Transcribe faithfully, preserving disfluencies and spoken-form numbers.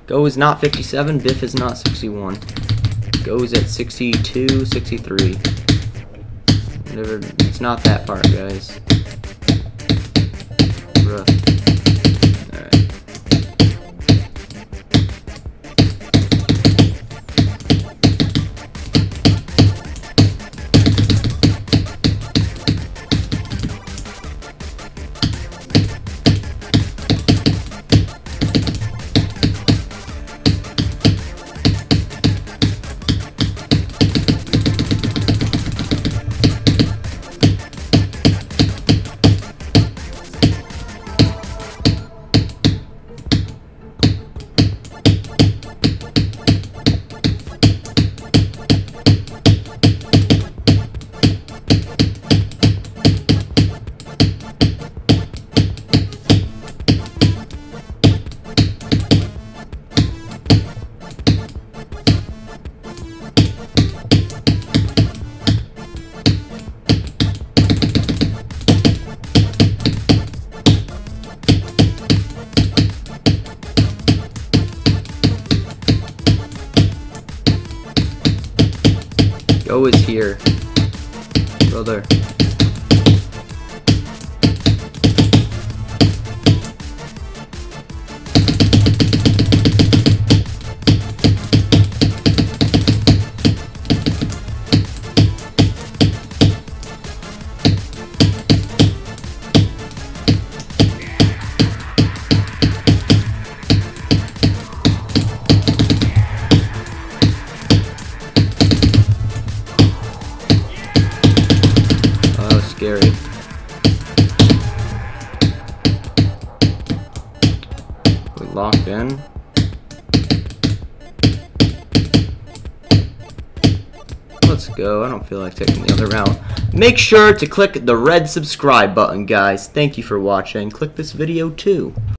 Go is not fifty-seven, Biff is not sixty-one. Go's at sixty-two, sixty-three. Never, it's not that part, guys. Rough. Go is here, brother. Scary. We locked in. Let's go. I don't feel like taking the other route. Make sure to click the red subscribe button, guys. Thank you for watching. Click this video too.